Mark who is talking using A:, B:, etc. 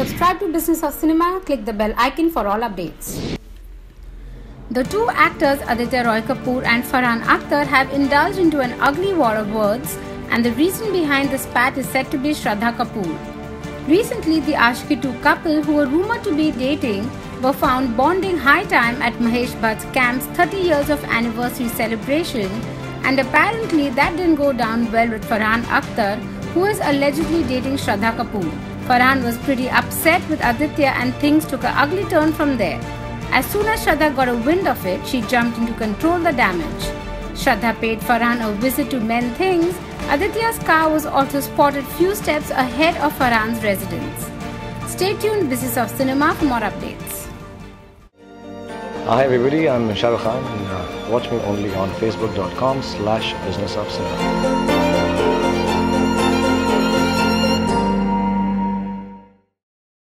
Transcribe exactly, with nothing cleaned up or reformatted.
A: Subscribe to Business of Cinema, click the bell icon for all updates. The two actors Aditya Roy Kapoor and Farhan Akhtar have indulged into an ugly war of words, and the reason behind the spat is said to be Shraddha Kapoor. Recently, the Aashiqui two couple, who were rumoured to be dating, were found bonding high time at Mahesh Bhatt's camp's thirty years of anniversary celebration, and apparently that didn't go down well with Farhan Akhtar, who is allegedly dating Shraddha Kapoor. Farhan was pretty upset with Aditya and things took an ugly turn from there. As soon as Shraddha got a wind of it, she jumped in to control the damage. Shraddha paid Farhan a visit to Men Things. Aditya's car was also spotted few steps ahead of Farhan's residence. Stay tuned, Business of Cinema, for more updates.
B: Hi everybody, I'm Shah Rukh Khan and uh, watch me only on facebook dot com slash business of cinema.